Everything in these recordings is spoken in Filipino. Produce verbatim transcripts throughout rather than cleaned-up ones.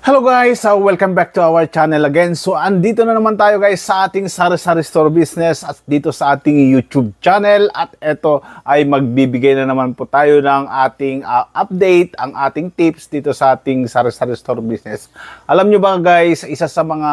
Hello guys, uh, welcome back to our channel again. So andito na naman tayo guys sa ating sari-sari store business at dito sa ating YouTube channel, at ito ay magbibigay na naman po tayo ng ating uh, update, ang ating tips dito sa ating sari-sari store business. Alam nyo ba guys, isa sa mga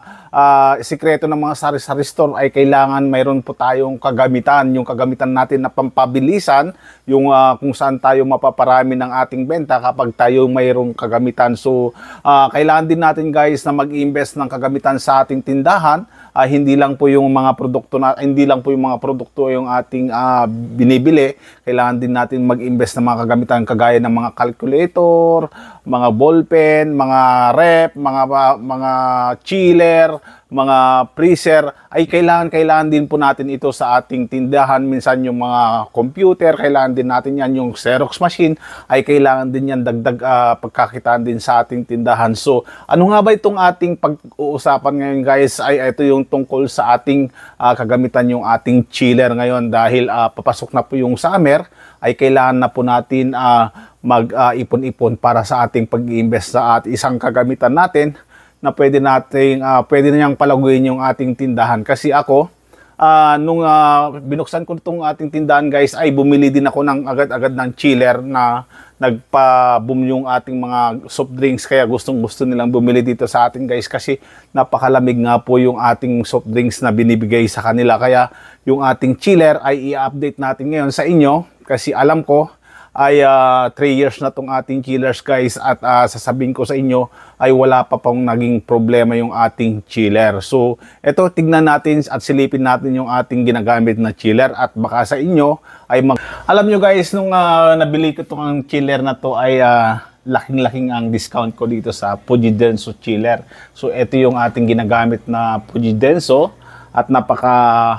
uh, sikreto ng mga sari-sari store ay kailangan mayroon po tayong kagamitan, yung kagamitan natin na pampabilisan, yung uh, kung saan tayo mapaparami ng ating benta kapag tayo mayroong kagamitan. So uh, Uh, kailangan din natin guys na mag-invest ng kagamitan sa ating tindahan. Uh, hindi lang po yung mga produkto na hindi lang po yung mga produkto yung ating uh, binibili. Kailangan din natin mag-invest ng mga kagamitan kagaya ng mga calculator, mga ballpen, mga rep, mga mga chiller, mga freezer, ay kailangan kailangan din po natin ito sa ating tindahan. Minsan yung mga computer, kailangan din natin yan. Yung Xerox machine ay kailangan din yan dagdag uh, pagkakitaan din sa ating tindahan. So ano nga ba itong ating pag-uusapan ngayon guys, ay ito yung tungkol sa ating uh, kagamitan, yung ating chiller ngayon. Dahil uh, papasok na po yung summer, ay kailangan na po natin uh, mag-ipon-ipon uh, para sa ating pag-iimbest sa at isang kagamitan natin na pwede nating uh, pwede na niyang palaguin yung ating tindahan. Kasi ako uh, nung uh, binuksan ko itong ating tindahan guys, ay bumili din ako ng agad-agad ng chiller na nagpa-boom yung ating mga soft drinks, kaya gustong-gusto nilang bumili dito sa atin guys, kasi napakalamig nga po yung ating soft drinks na binibigay sa kanila. Kaya yung ating chiller ay i-update natin ngayon sa inyo, kasi alam ko ay three uh, years na tong ating chillers guys, at uh, sasabihin ko sa inyo ay wala pa pong naging problema yung ating chiller. So eto, tignan natin at silipin natin yung ating ginagamit na chiller, at baka sa inyo ay mag... Alam nyo guys, nung uh, nabili ko itong chiller na to ay uh, laking-laking ang discount ko dito sa Fujidenso chiller. So ito yung ating ginagamit na Fujidenso, at napaka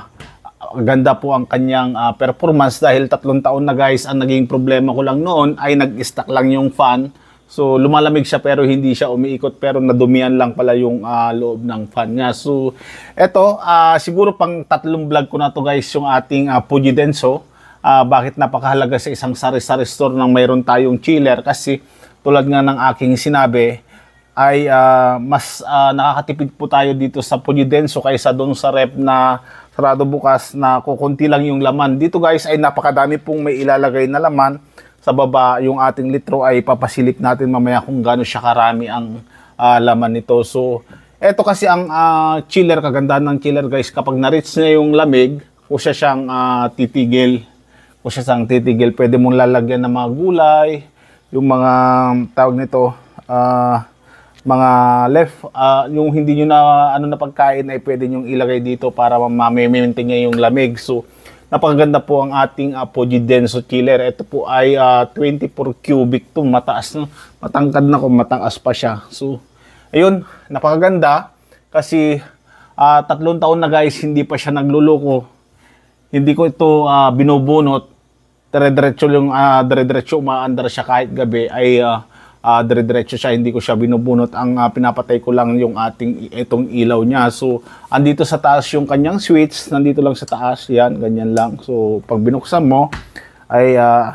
ganda po ang kanyang uh, performance, dahil tatlong taon na guys. Ang naging problema ko lang noon ay nag-stuck lang yung fan. So lumalamig siya pero hindi siya umiikot, pero nadumihan lang pala yung uh, loob ng fan niya. So eto, uh, siguro pang tatlong vlog ko na to guys yung ating uh, Fujidenso. Uh, bakit napakahalaga sa isang sari-sari store nang mayroon tayong chiller? Kasi tulad nga ng aking sinabi, ay uh, mas uh, nakakatipid po tayo dito sa Fujidenso kaysa doon sa rep na sarado bukas na kukunti lang yung laman. Dito guys ay napakadami pong may ilalagay na laman. Sa baba yung ating litro ay papasilip natin mamaya kung gaano siya karami ang uh, laman nito. So eto kasi ang uh, chiller, kagandahan ng chiller guys, kapag na-reach niya yung lamig, kung siya siyang uh, titigil, kung siya siyang titigil, pwede mong lalagyan ng mga gulay, yung mga tawag nito, uh, mga left, uh, yung hindi nyo na ano na pagkain ay pwede nyo ilagay dito para ma-maintain niya yung lamig. So napakaganda po ang ating uh, Fujidenso chiller. Ito po ay uh, twenty-four cubic to, mataas na, matangkad na ko, mataas pa siya. So ayun, napakaganda kasi uh, tatlong taon na guys hindi pa siya nagluluko. Hindi ko ito uh, binubunot, dire-diretso yung uh, dire-diretso umaandar siya kahit gabi, ay uh, Uh, dire-diretso siya, hindi ko siya binubunot. Ang uh, pinapatay ko lang yung ating itong ilaw niya. So andito sa taas yung kanyang switch, nandito lang sa taas, yan, ganyan lang. So pag binuksan mo ay uh,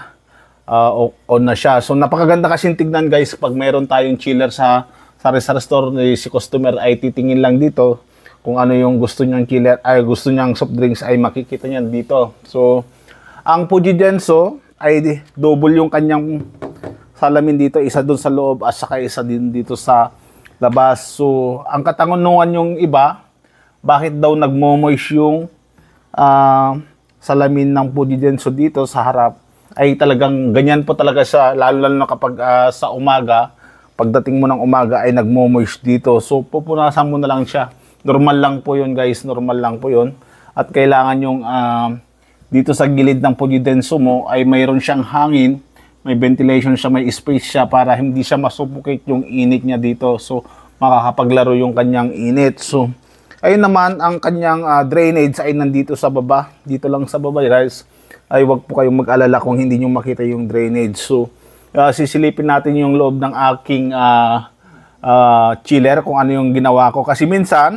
uh, on na siya. So napakaganda kasi tignan guys, pag mayroon tayong chiller sa sari-sari store, eh, si customer ay titingin lang dito kung ano yung gusto niyang chiller, ay gusto niyang soft drinks, ay makikita niyan dito. So ang Fujidenso ay double yung kanyang salamin dito, isa doon sa loob at saka isa din dito sa labas. So ang katanungan yung iba, bakit daw nagmo-moist yung uh, salamin ng Fujidenso dito sa harap, ay talagang ganyan po talaga siya, lalo lalo na kapag uh, sa umaga, pagdating mo ng umaga ay nagmo-moist dito. So pupunasan mo na lang siya, normal lang po yun guys, normal lang po yun. At kailangan yung uh, dito sa gilid ng Fujidenso mo ay mayroon siyang hangin, may ventilation siya, may space siya para hindi siya masuffocate yung init niya dito. So makakapaglaro yung kanyang init. So ayun naman, ang kanyang uh, drainage ay nandito sa baba, dito lang sa baba guys. Ay wag po kayong mag-alala kung hindi nyo makita yung drainage. So uh, sisilipin natin yung loob ng aking uh, uh, chiller, kung ano yung ginawa ko. Kasi minsan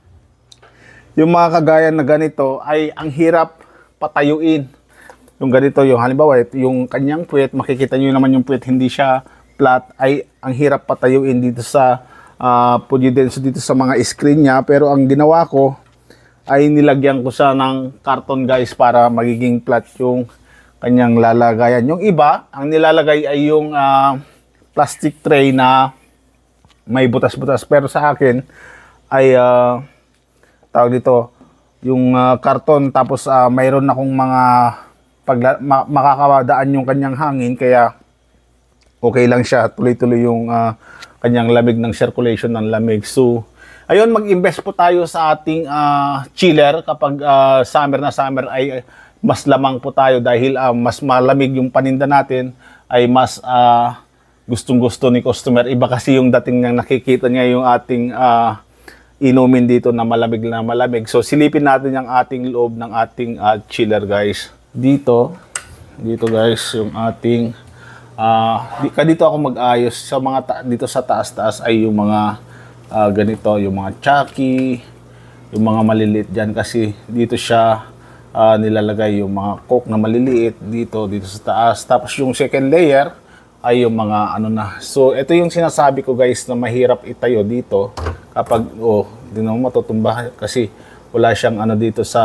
yung mga kagaya na ganito ay ang hirap patayuin. Yung ganito, yung halimbawa, yung kanyang puwet, makikita nyo naman yung puwet, hindi siya flat ay ang hirap patayuin dito sa uh, Pujidenso dito sa mga screen niya. Pero ang ginawa ko ay nilagyan ko siya ng karton guys para magiging flat yung kanyang lalagayan. Yung iba, ang nilalagay ay yung uh, plastic tray na may butas-butas. Pero sa akin ay uh, tawag dito yung uh, karton, tapos uh, mayroon akong mga pag ma makakadaan yung kanyang hangin, kaya okay lang siya, tuloy-tuloy yung uh, kanyang lamig ng circulation ng lamig. So ayun, mag-invest po tayo sa ating uh, chiller kapag uh, summer na summer ay mas lamang po tayo dahil uh, mas malamig yung paninda natin, ay mas uh, gustong-gusto ni customer. Iba kasi yung dating niyang nakikita niya yung ating uh, inumin dito na malamig na malamig. So silipin natin yung ating loob ng ating uh, chiller guys. Dito, dito guys, yung ating uh, di, dito ako mag-ayos sa mga ta dito sa taas-taas ay yung mga uh, ganito, yung mga chucky, yung mga maliliit dyan, kasi dito siya uh, nilalagay yung mga coke na maliliit dito, dito sa taas. Tapos yung second layer ay yung mga ano na. So ito yung sinasabi ko guys na mahirap itayo dito kapag, oh, di naman matutumba kasi wala siyang ano dito sa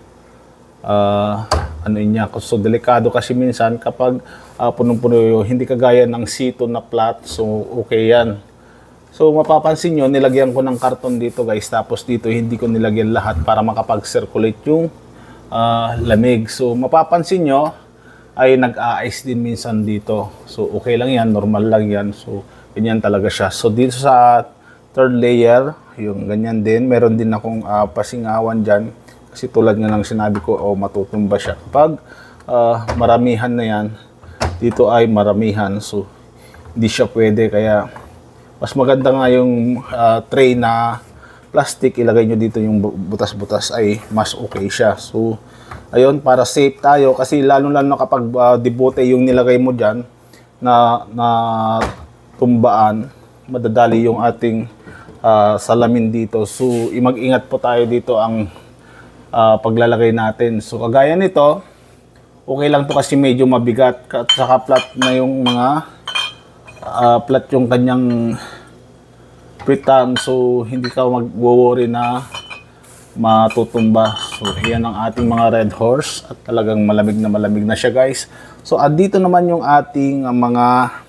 uh, ano niya. So delikado kasi minsan kapag uh, punong-puno, hindi kagaya ng sito na flat. So okay yan. So mapapansin nyo, nilagyan ko ng karton dito guys, tapos dito hindi ko nilagyan lahat para makapag-circulate yung uh, lamig. So mapapansin nyo ay nag-a-ice din minsan dito. So okay lang yan, normal lang yan. So ganyan talaga siya. So dito sa third layer, yung ganyan din, meron din akong uh, pasingawan dyan. Kasi tulad nga ng sinabi ko, oh, matutumba siya. Kapag uh, maramihan na yan, dito ay maramihan. So, hindi siya pwede. Kaya, mas maganda nga yung uh, tray na plastic. Ilagay nyo dito yung butas-butas, ay mas okay siya. So, ayun, para safe tayo. Kasi lalo-lalo kapag uh, debote yung nilagay mo dyan na, na tumbaan, madadali yung ating uh, salamin dito. So, mag-ingat po tayo dito ang Uh, paglalagay natin. So kagaya nito, okay lang to kasi medyo mabigat at saka flat na yung mga uh, flat yung kanyang pitan. So hindi ka mag-worry na matutumba. So yan ang ating mga red horse at talagang malamig na malamig na siya guys. So at dito naman yung ating uh, mga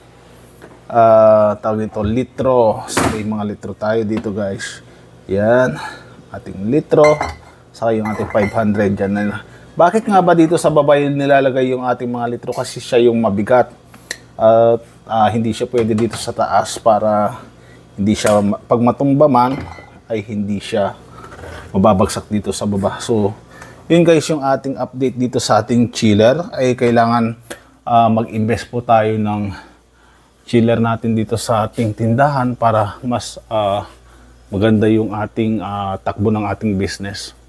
uh, tawag nito, litro. So may mga litro tayo dito guys. Yan, ating litro. Saka yung ating five hundred dyan. Bakit nga ba dito sa baba yung nilalagay yung ating mga litro? Kasi siya yung mabigat. At uh, uh, hindi siya pwede dito sa taas para hindi siya, pag matumba man, ay hindi siya mababagsak dito sa baba. So, yun guys yung ating update dito sa ating chiller. Ay kailangan uh, mag-invest po tayo ng chiller natin dito sa ating tindahan para mas uh, maganda yung ating uh, takbo ng ating business.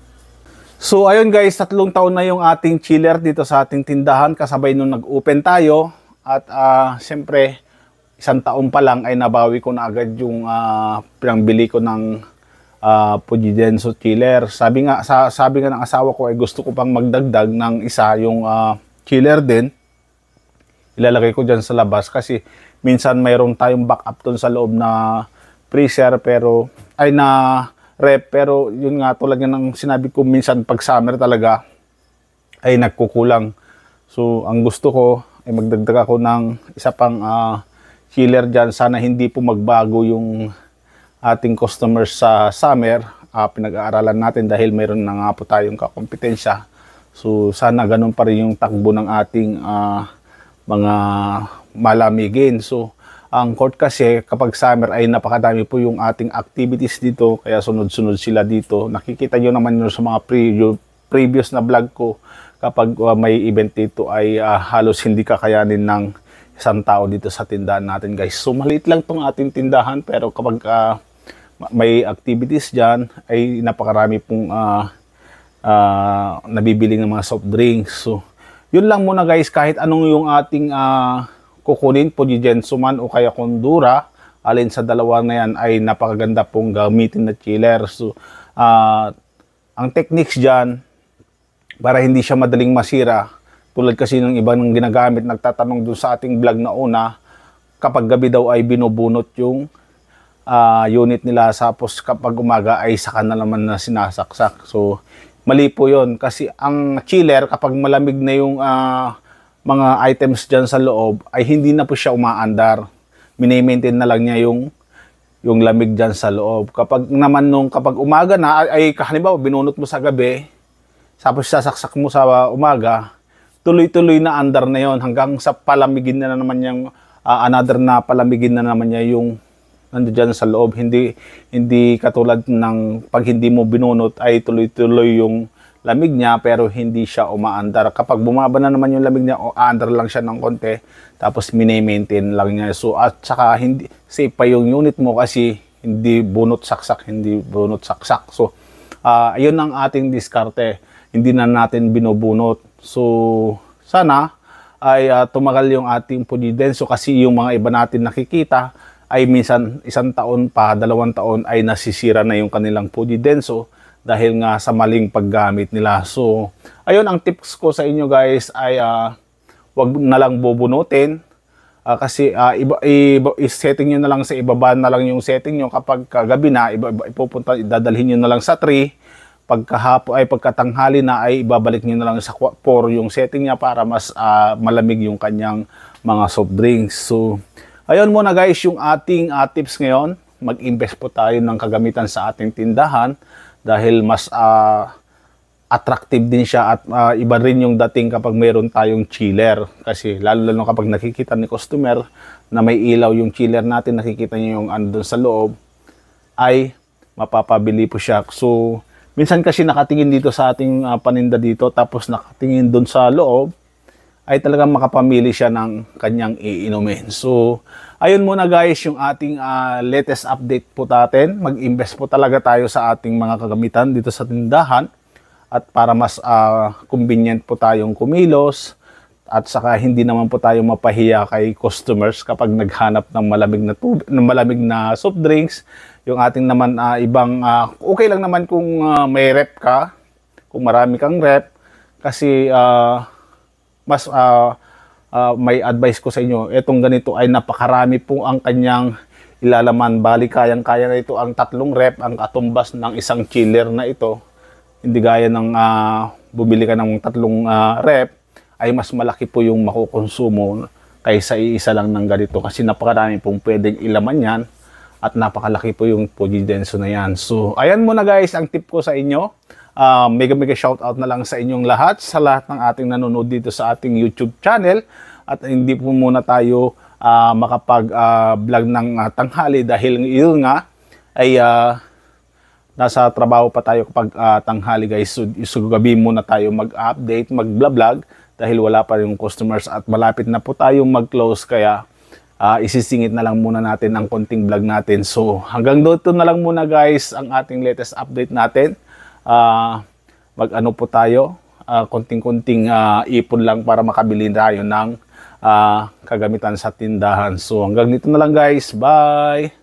So ayun guys, tatlong taon na yung ating chiller dito sa ating tindahan kasabay nung nag-open tayo. At uh, siyempre, isang taon pa lang ay nabawi ko na agad yung uh, pinangbili ko ng uh, Pujidenso chiller. Sabi nga, sa, sabi nga ng asawa ko ay gusto ko pang magdagdag ng isa yung uh, chiller din. Ilalagay ko dyan sa labas kasi minsan mayroon tayong backup dun sa loob na freezer pero ay na rep, pero yun nga tulad nga ng sinabi ko, minsan pag summer talaga ay nagkukulang. So ang gusto ko ay magdagdag ako ng isa pang uh, chiller dyan. Sana hindi po magbago yung ating customers sa summer. Uh, pinag-aaralan natin dahil mayroon na nga po tayong kakompetensya. So sana ganun pa rin yung takbo ng ating uh, mga malamigin. So ang court kasi kapag summer ay napakadami po yung ating activities dito, kaya sunod-sunod sila dito. Nakikita nyo naman yun sa mga pre previous na vlog ko. Kapag uh, may event dito ay uh, halos hindi kakayanin ng isang tao dito sa tindahan natin guys. So maliit lang tong ating tindahan pero kapag uh, may activities dyan ay napakarami pong uh, uh, nabibili ng mga soft drinks. So yun lang muna guys, kahit anong yung ating uh, kukunin, Pujidenso man o kaya Kondura, alin sa dalawa na yan ay napakaganda pong gamitin na chiller. So, uh, ang techniques dyan, para hindi siya madaling masira, tulad kasi ng iba ng ginagamit, nagtatanong doon sa ating vlog na una, kapag gabi daw ay binubunot yung uh, unit nila, tapos kapag umaga ay saka na naman na sinasaksak. So mali po yun, kasi ang chiller kapag malamig na yung uh, mga items dyan sa loob ay hindi na po siya umaandar. Mini-maintain na lang niya yung yung lamig dyan sa loob. Kapag naman nung kapag umaga na, ay halimbawa binunot mo sa gabi, tapos sasaksak mo sa umaga, tuloy-tuloy na andar na yon hanggang sa palamigin na, na naman yung uh, another na palamigin na naman niya yung nando dyan sa loob. Hindi, hindi katulad ng pag hindi mo binunot ay tuloy-tuloy yung lamig niya pero hindi siya umaandar. Kapag bumaba na naman yung lamig niya, o aandar lang siya ng konti, tapos mini-maintain lang niya. So at saka hindi safe pa yung unit mo kasi hindi bunot saksak, hindi bunot saksak. So uh, ayun ang ating diskarte. Hindi na natin binubunot. So sana ay uh, tumagal yung ating pulidenso, kasi yung mga iba natin nakikita ay minsan isang taon pa, dalawang taon ay nasisira na yung kanilang pulidenso dahil nga sa maling paggamit nila. So ayun, ang tips ko sa inyo guys ay uh, wag na lang bubunutin, uh, kasi uh, iba, iba, i-setting nyo na lang sa ibaba na lang yung setting nyo. Kapag gabi na, iba, iba, ipupunta, dadalhin nyo na lang sa three. Pagkahapo ay pagkatanghali na ay ibabalik nyo na lang sa four yung setting niya para mas uh, malamig yung kanyang mga soft drinks. So ayun muna guys yung ating uh, tips ngayon. Mag-invest po tayo ng kagamitan sa ating tindahan dahil mas uh, attractive din siya at uh, iba rin yung dating kapag mayroon tayong chiller. Kasi lalo lalo kapag nakikita ni customer na may ilaw yung chiller natin, nakikita niyo yung andun sa loob, ay mapapabili po siya. So minsan kasi nakatingin dito sa ating uh, paninda dito, tapos nakatingin dun sa loob, ay talagang makapamili siya ng kanyang iinumin. So ayun muna guys yung ating uh, latest update po natin. Mag-invest po talaga tayo sa ating mga kagamitan dito sa tindahan, at para mas uh, convenient po tayong kumilos, at saka hindi naman po tayo mapahiya kay customers kapag naghanap ng malamig na tubig, ng malamig na soft drinks. Yung ating naman uh, ibang uh, okay lang naman kung uh, may rep ka, kung marami kang rep, kasi uh, mas uh, uh, may advice ko sa inyo, etong ganito ay napakarami po ang kanyang ilalaman. Bali kayang-kaya na ito ang tatlong rep, ang katumbas ng isang chiller na ito. Hindi gaya ng uh, bumili ka ng tatlong uh, rep, ay mas malaki po yung makukonsumo kaysa iisa lang ng ganito, kasi napakarami pong pwedeng ilaman yan at napakalaki po yung pulidenso na yan. So ayan muna guys ang tip ko sa inyo. Uh, mega mega shout out na lang sa inyong lahat, sa lahat ng ating nanonood dito sa ating YouTube channel. At hindi po muna tayo uh, makapag uh, vlog ng uh, tanghali dahil yun nga ay uh, nasa trabaho pa tayo kapag uh, tanghali guys. So, so gabi muna tayo mag-update, mag-vlog dahil wala pa yung customers at malapit na po tayong mag-close, kaya uh, isisingit na lang muna natin ang konting vlog natin. So hanggang dito na lang muna guys ang ating latest update natin. Uh, mag-ano po tayo, uh, konting-konting uh, ipon lang para makabili tayo ng uh, kagamitan sa tindahan. So hanggang dito na lang guys, bye!